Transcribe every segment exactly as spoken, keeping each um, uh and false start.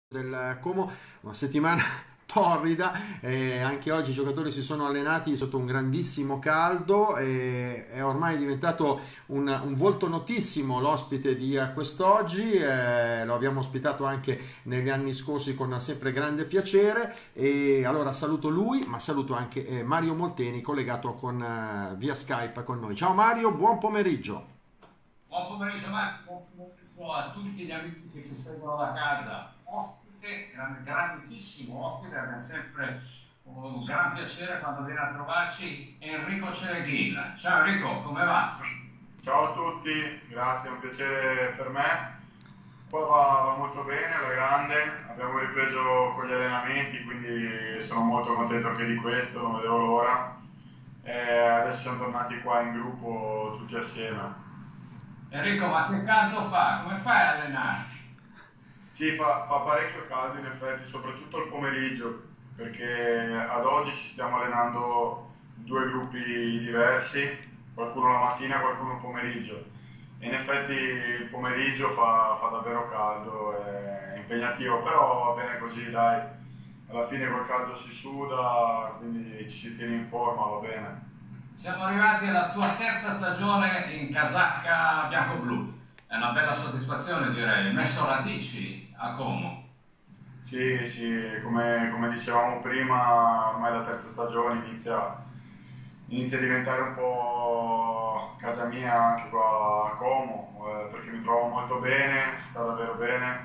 del Como, una settimana torrida, e anche oggi i giocatori si sono allenati sotto un grandissimo caldo e è ormai diventato un, un volto notissimo l'ospite di eh, quest'oggi. Eh, lo abbiamo ospitato anche negli anni scorsi con sempre grande piacere, e allora saluto lui, ma saluto anche eh, Mario Molteni, collegato con, eh, via Skype con noi. Ciao Mario, buon pomeriggio. Buon pomeriggio Marco, buon pomeriggio a tutti gli amici che ci seguono da casa. Ospite, gran- grandissimo ospite, è sempre un gran piacere quando viene a trovarci Enrico Cereghin. Ciao Enrico, come va? Ciao a tutti, grazie, è un piacere per me. Qua va, va molto bene, alla grande, abbiamo ripreso con gli allenamenti, quindi sono molto contento anche di questo, non vedevo l'ora. E adesso siamo tornati qua in gruppo tutti assieme. Enrico, ma che caldo fa? Come fai a allenarsi? Sì, fa, fa parecchio caldo in effetti, soprattutto il pomeriggio, perché ad oggi ci stiamo allenando in due gruppi diversi, qualcuno la mattina e qualcuno il pomeriggio. E in effetti il pomeriggio fa, fa davvero caldo, è impegnativo, però va bene così, dai. Alla fine col caldo si suda, quindi ci si tiene in forma, va bene. Siamo arrivati alla tua terza stagione in casacca bianco-blu. È una bella soddisfazione, direi. Hai messo radici a Como. Sì, sì, come, come dicevamo prima, ormai la terza stagione inizia, inizia a diventare un po' casa mia anche qua a Como, eh, perché mi trovo molto bene, si sta davvero bene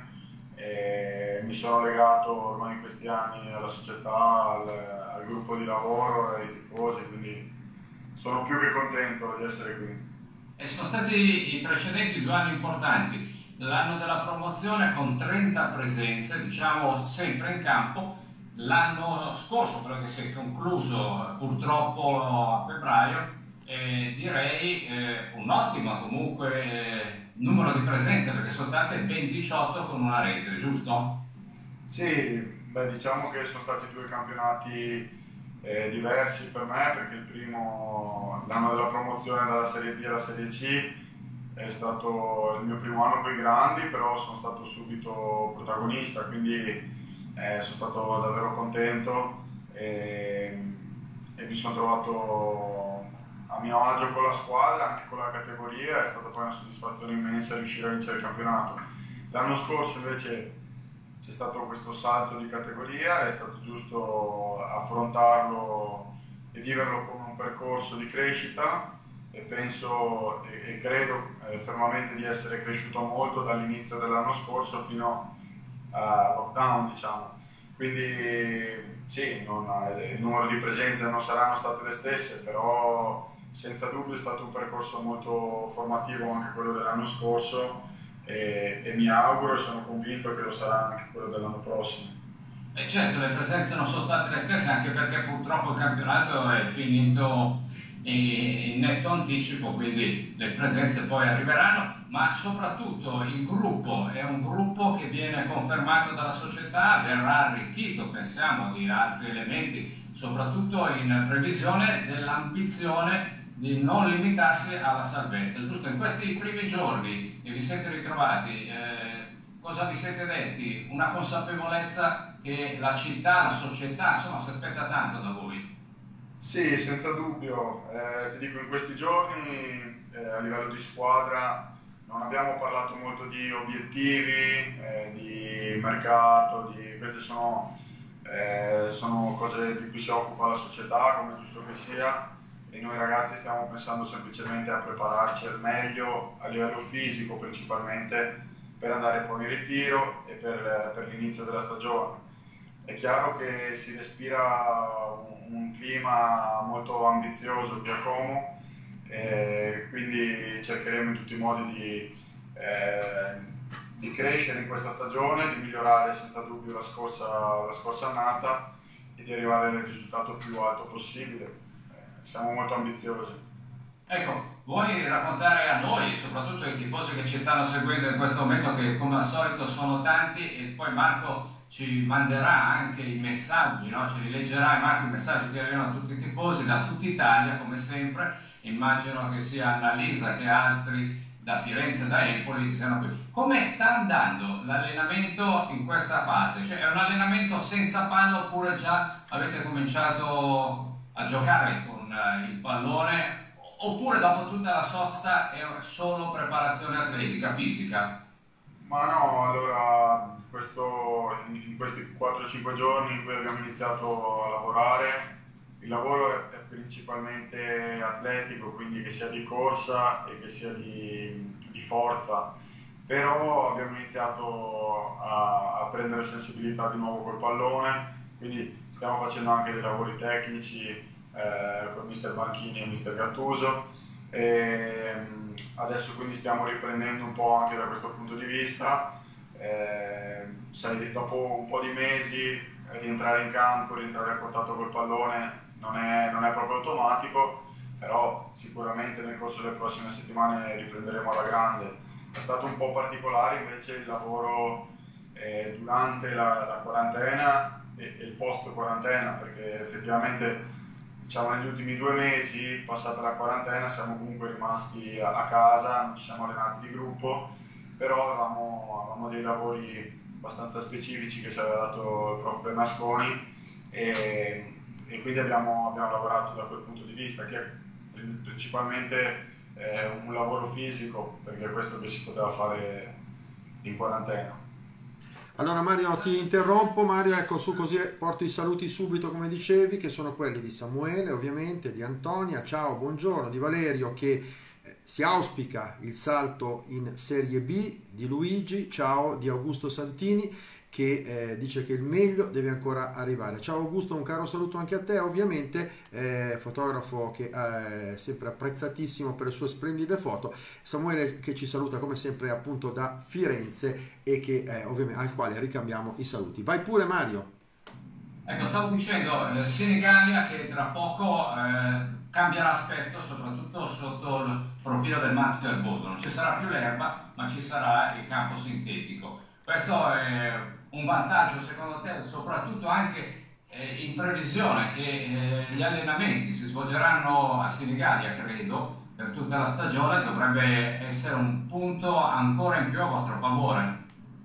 e mi sono legato ormai in questi anni alla società, al, al gruppo di lavoro e ai tifosi, quindi sono più che contento di essere qui. E sono stati i precedenti due anni importanti. L'anno della promozione con trenta presenze, diciamo sempre in campo. L'anno scorso, quello che si è concluso purtroppo a febbraio, eh, direi eh, un ottimo comunque eh, numero di presenze, perché sono state ben diciotto con una rete, giusto? Sì, beh, diciamo che sono stati due campionati eh, diversi per me, perché il primo, l'anno della promozione dalla Serie D alla Serie C, è stato il mio primo anno con i grandi, però sono stato subito protagonista, quindi eh, sono stato davvero contento e, e mi sono trovato a mio agio con la squadra, anche con la categoria, è stata poi una soddisfazione immensa riuscire a vincere il campionato. L'anno scorso invece c'è stato questo salto di categoria, è stato giusto affrontarlo e viverlo come un percorso di crescita e penso e, e credo eh, fermamente di essere cresciuto molto dall'inizio dell'anno scorso fino a lockdown, diciamo. Quindi sì, non, il numero di presenze non saranno state le stesse, però senza dubbio è stato un percorso molto formativo anche quello dell'anno scorso e, e mi auguro e sono convinto che lo sarà anche quello dell'anno prossimo. E certo, le presenze non sono state le stesse, anche perché purtroppo il campionato è finito in netto anticipo, quindi le presenze poi arriveranno, ma soprattutto il gruppo è un gruppo che viene confermato dalla società, verrà arricchito, pensiamo, di altri elementi, soprattutto in previsione dell'ambizione di non limitarsi alla salvezza. Giusto, in questi primi giorni che vi siete ritrovati, eh, cosa vi siete detti? Una consapevolezza che la città, la società, insomma, si aspetta tanto da voi. Sì, senza dubbio, eh, ti dico in questi giorni eh, a livello di squadra non abbiamo parlato molto di obiettivi, eh, di mercato, di... queste sono, eh, sono cose di cui si occupa la società, come è giusto che sia, e noi ragazzi stiamo pensando semplicemente a prepararci al meglio a livello fisico principalmente per andare poi in ritiro e per, per l'inizio della stagione. È chiaro che si respira un, un clima molto ambizioso qui a Como, e quindi cercheremo in tutti i modi di, eh, di crescere in questa stagione, di migliorare senza dubbio la scorsa, la scorsa annata e di arrivare al risultato più alto possibile. Eh, siamo molto ambiziosi. Ecco, vuoi raccontare a noi, soprattutto ai tifosi che ci stanno seguendo in questo momento, che come al solito sono tanti, e poi Marco ci manderà anche i messaggi, no? Ci rileggerà Marco i messaggi che arrivano a tutti i tifosi da tutta Italia, come sempre. Immagino che sia Annalisa che altri da Firenze, da Empoli, siano qui. Come sta andando l'allenamento in questa fase? Cioè, è un allenamento senza palla oppure già avete cominciato a giocare con il pallone, oppure dopo tutta la sosta è solo preparazione atletica, fisica? Ma no, allora questo, in questi quattro cinque giorni in cui abbiamo iniziato a lavorare, il lavoro è principalmente atletico, quindi che sia di corsa e che sia di, di forza, però abbiamo iniziato a, a prendere sensibilità di nuovo col pallone, quindi stiamo facendo anche dei lavori tecnici eh, con mister Banchini e mister Gattuso, e adesso quindi stiamo riprendendo un po' anche da questo punto di vista. Eh, sai, dopo un po' di mesi rientrare in campo, rientrare a contatto col pallone non è, non è proprio automatico, però sicuramente nel corso delle prossime settimane riprenderemo alla grande. È stato un po' particolare invece il lavoro eh, durante la, la quarantena e, e il post quarantena, perché effettivamente diciamo negli ultimi due mesi, passata la quarantena, siamo comunque rimasti a, a casa, non ci siamo allenati di gruppo, però avevamo, avevamo dei lavori abbastanza specifici che ci aveva dato il prof Bernasconi, e, e quindi abbiamo, abbiamo lavorato da quel punto di vista, che è principalmente eh, un lavoro fisico, perché è questo che si poteva fare in quarantena. Allora Mario, ti interrompo. Mario, ecco, su, così porto i saluti subito, come dicevi, che sono quelli di Samuele, ovviamente, di Antonia, ciao, buongiorno, di Valerio, che eh, si auspica il salto in Serie B, di Luigi, ciao, di Augusto Santini, che eh, dice che il meglio deve ancora arrivare. Ciao Augusto, un caro saluto anche a te, ovviamente, eh, fotografo che è sempre apprezzatissimo per le sue splendide foto. Samuele che ci saluta come sempre appunto da Firenze e che eh, ovviamente al quale ricambiamo i saluti. Vai pure Mario. Ecco, stavo dicendo, eh, Senigallia che tra poco eh, cambierà aspetto, soprattutto sotto il profilo del manto erboso. Non ci sarà più l'erba, ma ci sarà il campo sintetico. Questo è un vantaggio secondo te, soprattutto anche eh, in previsione che eh, gli allenamenti si svolgeranno a Senigallia, credo, per tutta la stagione, dovrebbe essere un punto ancora in più a vostro favore.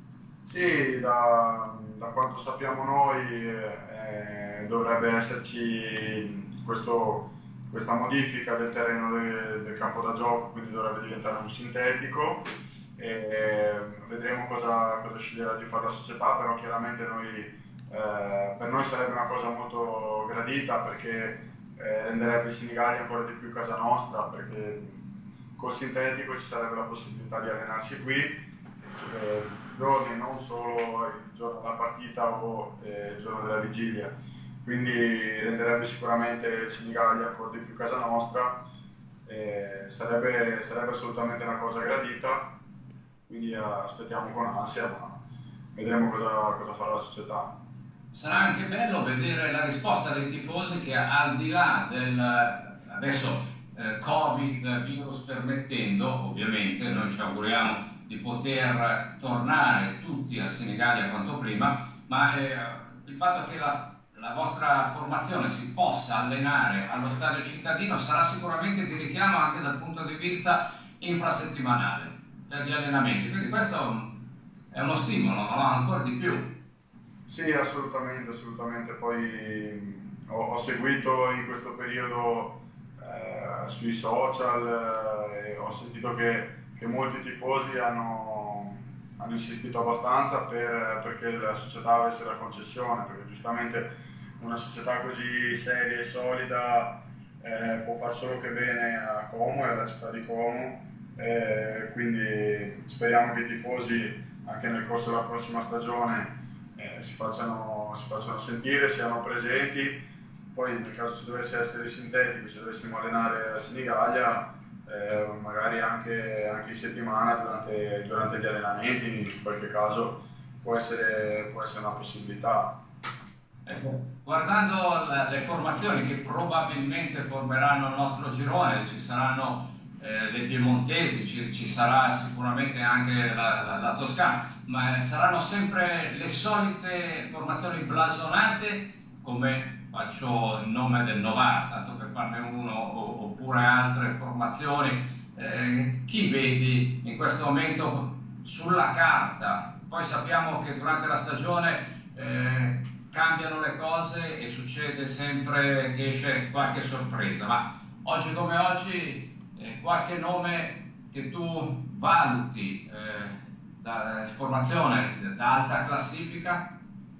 Sì, da, da quanto sappiamo noi eh, dovrebbe esserci questo, questa modifica del terreno de, del campo da gioco, quindi dovrebbe diventare un sintetico. E vedremo cosa, cosa sceglierà di fare la società, però chiaramente noi, eh, per noi sarebbe una cosa molto gradita, perché eh, renderebbe Senigallia ancora di più casa nostra, perché col sintetico ci sarebbe la possibilità di allenarsi qui eh, giorni, non solo il giorno della partita o eh, il giorno della vigilia, quindi renderebbe sicuramente Senigallia ancora di più casa nostra, eh, sarebbe, sarebbe assolutamente una cosa gradita. Quindi aspettiamo con ansia, ma vedremo cosa, cosa farà la società. Sarà anche bello vedere la risposta dei tifosi che, al di là del adesso eh, Covid, virus permettendo, ovviamente noi ci auguriamo di poter tornare tutti a Senigallia quanto prima, ma eh, il fatto che la, la vostra formazione si possa allenare allo stadio cittadino sarà sicuramente di richiamo anche dal punto di vista infrasettimanale per gli allenamenti, quindi questo è uno stimolo, no? Ancora di più. Sì, assolutamente, assolutamente. Poi ho, ho seguito in questo periodo eh, sui social eh, e ho sentito che, che molti tifosi hanno, hanno insistito abbastanza per, perché la società avesse la concessione, perché giustamente una società così seria e solida eh, può far solo che bene a Como e alla città di Como. Eh, quindi speriamo che i tifosi anche nel corso della prossima stagione eh, si, facciano, si facciano sentire, siano presenti. Poi nel caso ci dovesse essere il sintetico, ci dovessimo allenare a Senigallia, eh, magari anche, anche in settimana durante, durante gli allenamenti, in qualche caso può essere, può essere una possibilità. Ecco, guardando la, le formazioni che probabilmente formeranno il nostro girone, ci saranno Eh, dei piemontesi, ci, ci sarà sicuramente anche la, la, la Toscana, ma saranno sempre le solite formazioni blasonate, come faccio il nome del Novara, tanto per farne uno, o, oppure altre formazioni eh, chi vedi in questo momento sulla carta? Poi sappiamo che durante la stagione eh, cambiano le cose e succede sempre che esce qualche sorpresa, ma oggi come oggi eh, qualche nome che tu valuti eh, da formazione da alta classifica?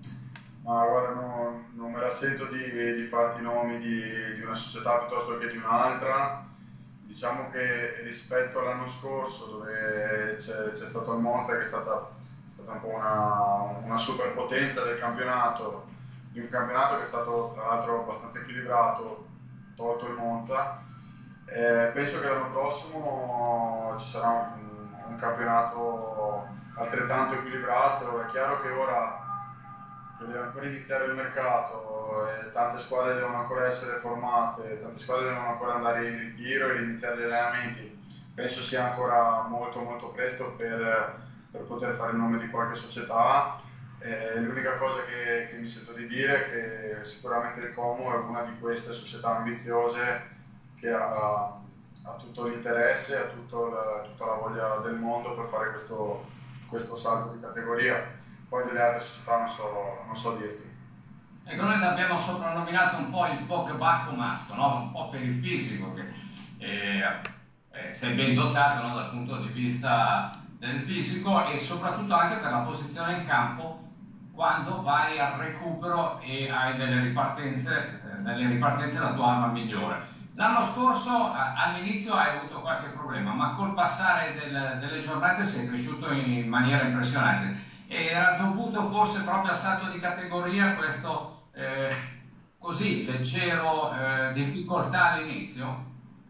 Ma guarda, no, non me la sento di, di farti nomi di, di una società piuttosto che di un'altra. Diciamo che rispetto all'anno scorso, dove c'è, c'è stato il Monza, che è stata, è stata un po' una, una superpotenza del campionato, di un campionato che è stato tra l'altro abbastanza equilibrato, tolto il Monza, eh, penso che l'anno prossimo ci sarà un, un campionato altrettanto equilibrato. È chiaro che ora deve ancora iniziare il mercato, e tante squadre devono ancora essere formate, tante squadre devono ancora andare in ritiro e iniziare gli allenamenti. Penso sia ancora molto molto presto per, per poter fare il nome di qualche società. Eh, l'unica cosa che, che mi sento di dire è che sicuramente il Como è una di queste società ambiziose che ha, ha tutto l'interesse, ha tutto la, tutta la voglia del mondo per fare questo, questo salto di categoria. Poi delle altre società non so, non so dirti. Ecco, noi ti abbiamo soprannominato un po' il Pogba comasco, no? Un po' per il fisico, che eh, eh, sei ben dotato, no? Dal punto di vista del fisico, e soprattutto anche per la posizione in campo quando vai al recupero e hai delle ripartenze, eh, delle ripartenze la tua arma migliore. L'anno scorso all'inizio hai avuto qualche problema, ma col passare del, delle giornate sei cresciuto in maniera impressionante. Era dovuto forse proprio al salto di categoria, questo eh, così leggero eh, difficoltà all'inizio?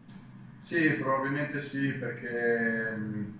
Sì, probabilmente sì, perché mh,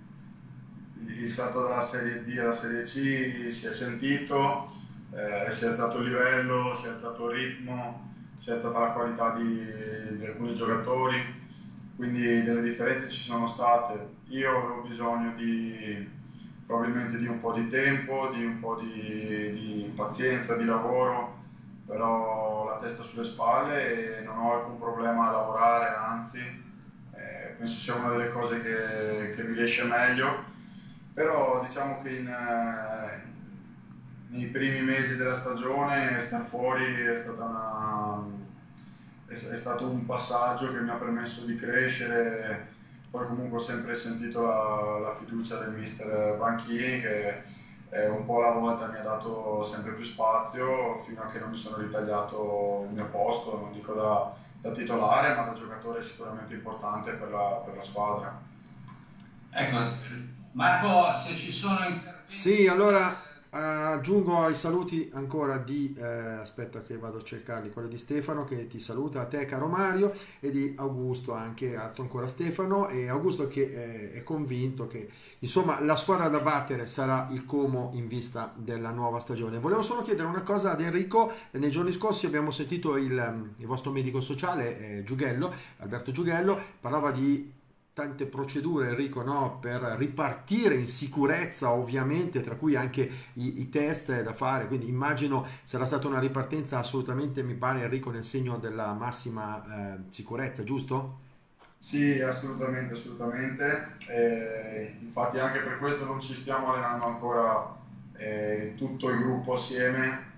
il salto dalla Serie D alla Serie C si è sentito, eh, si è alzato il livello, si è alzato il ritmo, si è alzata la qualità di, di alcuni giocatori, quindi delle differenze ci sono state. Io avevo bisogno di probabilmente di un po' di tempo, di un po' di, di pazienza, di lavoro, però la testa sulle spalle e non ho alcun problema a lavorare, anzi eh, penso sia una delle cose che, che mi riesce meglio. Però diciamo che in, eh, nei primi mesi della stagione star fuori è, stata una, è, è stato un passaggio che mi ha permesso di crescere. Poi comunque ho sempre sentito la, la fiducia del mister Banchini, che eh, un po' alla volta mi ha dato sempre più spazio fino a che non mi sono ritagliato il mio posto, non dico da, da titolare, ma da giocatore sicuramente importante per la, per la squadra. Ecco, Marco, se ci sono interventi... Sì, allora aggiungo ai saluti ancora di, eh, aspetta che vado a cercarli, quello di Stefano che ti saluta, a te caro Mario, e di Augusto, anche altro ancora Stefano, e Augusto che eh, è convinto che insomma la squadra da battere sarà il Como in vista della nuova stagione. Volevo solo chiedere una cosa ad Enrico. Nei giorni scorsi abbiamo sentito il, il vostro medico sociale eh, Giughello, Alberto Giughello, parlava di tante procedure, Enrico, no? Per ripartire in sicurezza, ovviamente, tra cui anche i, i test da fare, quindi immagino sarà stata una ripartenza assolutamente, mi pare, Enrico, nel segno della massima eh, sicurezza, giusto? Sì, assolutamente, assolutamente. Eh, infatti anche per questo non ci stiamo allenando ancora eh, tutto il gruppo assieme,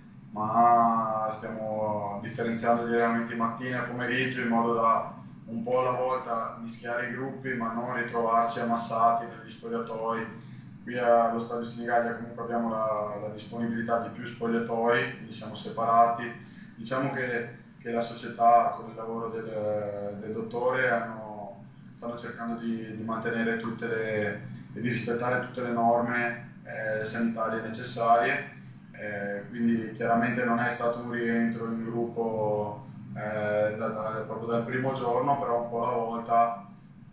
ma stiamo differenziando gli allenamenti mattina e pomeriggio in modo da un po' alla volta mischiare i gruppi, ma non ritrovarci ammassati negli spogliatoi. Qui allo Stadio Senigallia comunque abbiamo la, la disponibilità di più spogliatoi, quindi siamo separati. Diciamo che, che la società, con il lavoro del, del dottore, hanno, stanno cercando di, di mantenere tutte le e di rispettare tutte le norme eh, sanitarie necessarie. Eh, quindi chiaramente non è stato un rientro in gruppo Eh, da, da, proprio dal primo giorno, però un po' alla volta,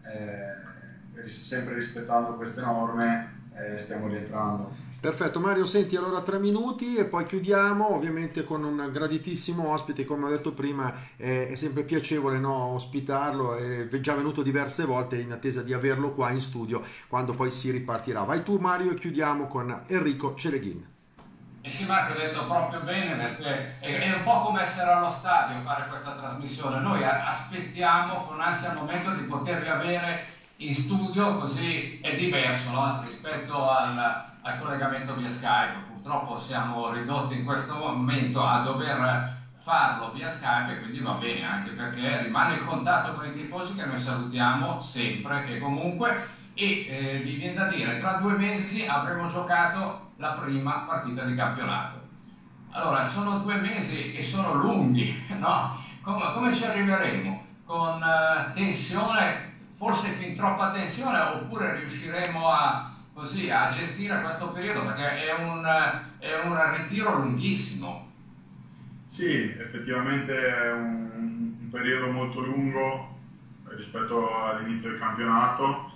eh, sempre rispettando queste norme, eh, stiamo rientrando. Perfetto Mario, senti, allora tre minuti e poi chiudiamo, ovviamente con un graditissimo ospite, come ho detto prima, eh, è sempre piacevole, no, ospitarlo, è già venuto diverse volte in attesa di averlo qua in studio quando poi si ripartirà. Vai tu Mario e chiudiamo con Enrico Celeghin. E sì, Marco, hai detto proprio bene, perché è un po' come essere allo stadio fare questa trasmissione. Noi aspettiamo con ansia il momento di potervi avere in studio, così è diverso, no? Rispetto al, al collegamento via Skype. Purtroppo siamo ridotti in questo momento a dover farlo via Skype, e quindi va bene, anche perché rimane il contatto con i tifosi, che noi salutiamo sempre e comunque, e eh, mi viene da dire, tra due mesi avremo giocato la prima partita di campionato. Allora, sono due mesi e sono lunghi, no? Come, come ci arriveremo? Con uh, tensione, forse fin troppa tensione, oppure riusciremo a, così, a gestire questo periodo, perché è un, è un ritiro lunghissimo. Sì, effettivamente è un, un periodo molto lungo rispetto all'inizio del campionato,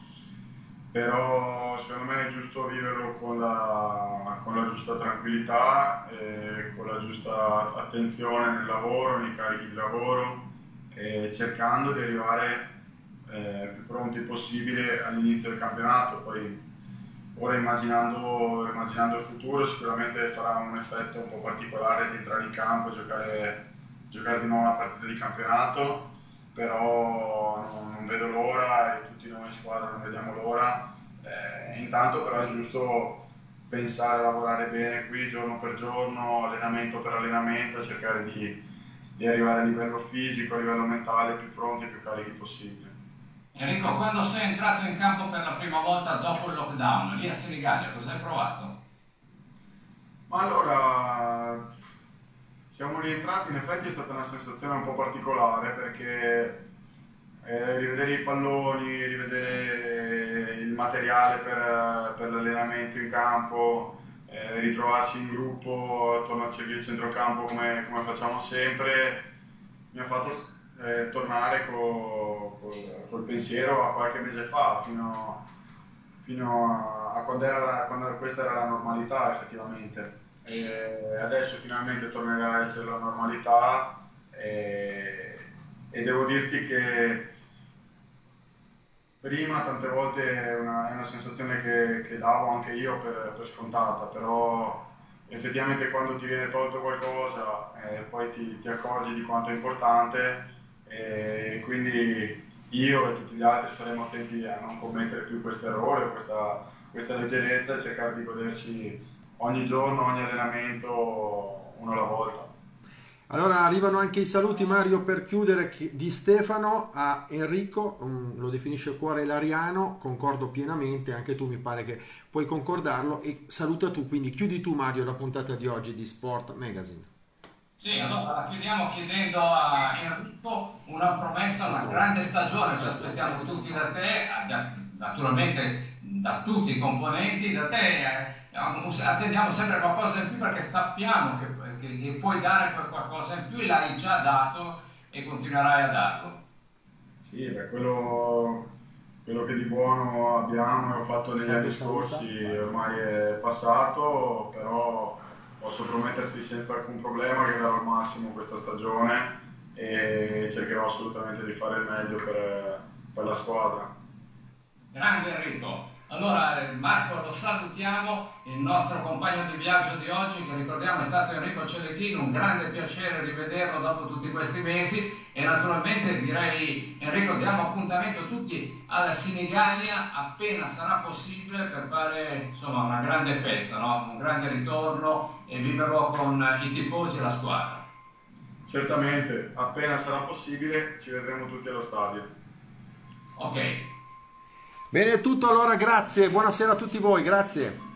però secondo me è giusto viverlo con la, con la giusta tranquillità, e con la giusta attenzione nel lavoro, nei carichi di lavoro, e cercando di arrivare eh, più pronti possibile all'inizio del campionato. Poi ora immaginando, immaginando il futuro, sicuramente farà un effetto un po' particolare di entrare in campo e giocare, giocare di nuovo una partita di campionato, però non, non vedo l'ora, e tutti noi in squadra non vediamo l'ora. Eh, intanto però è giusto pensare a lavorare bene qui giorno per giorno, allenamento per allenamento, cercare di, di arrivare a livello fisico, a livello mentale più pronti e più carichi possibile. Enrico, quando sei entrato in campo per la prima volta dopo il lockdown, lì a Senigallia, cosa hai provato? Ma allora, siamo rientrati, in effetti è stata una sensazione un po' particolare, perché eh, rivedere i palloni, rivedere il materiale per, per l'allenamento in campo, eh, ritrovarsi in gruppo attorno al centrocampo come, come facciamo sempre, mi ha fatto eh, tornare co, co, col pensiero a qualche mese fa, fino, fino a, a quando, era, quando questa era la normalità effettivamente. E adesso finalmente tornerà a essere la normalità, e, e devo dirti che prima tante volte è una, è una sensazione che, che davo anche io per, per scontata, però effettivamente quando ti viene tolto qualcosa eh, poi ti, ti accorgi di quanto è importante, e quindi io e tutti gli altri saremo attenti a non commettere più questo errore, questa, questa leggerezza, e cercare di godersi ogni giorno, ogni allenamento uno alla volta. Allora arrivano anche i saluti, Mario, per chiudere, di Stefano a Enrico, um, lo definisce cuore lariano, concordo pienamente, anche tu mi pare che puoi concordarlo, e saluta tu, quindi chiudi tu, Mario, la puntata di oggi di Sport Magazine. Sì, allora chiudiamo chiedendo a Enrico una promessa, una grande stagione, ci aspettiamo tutti da te, naturalmente da tutti i componenti, da te attendiamo sempre qualcosa in più, perché sappiamo che, che, che puoi dare qualcosa in più, l'hai già dato e continuerai a darlo. Sì, beh, quello, quello che di buono abbiamo e ho fatto negli anni scorsi ormai è passato, però posso prometterti senza alcun problema che darò il massimo questa stagione e cercherò assolutamente di fare il meglio per, per la squadra. Grande Enrico. Allora Marco lo salutiamo, il nostro compagno di viaggio di oggi, che ricordiamo è stato Enrico Celechino, un grande piacere rivederlo dopo tutti questi mesi, e naturalmente direi, Enrico, diamo appuntamento tutti alla Senigallia appena sarà possibile per fare insomma una grande festa, no? Un grande ritorno, e viverlo con i tifosi e la squadra. Certamente, appena sarà possibile ci vedremo tutti allo stadio. Ok. Bene, è tutto, allora grazie, buonasera a tutti voi, grazie.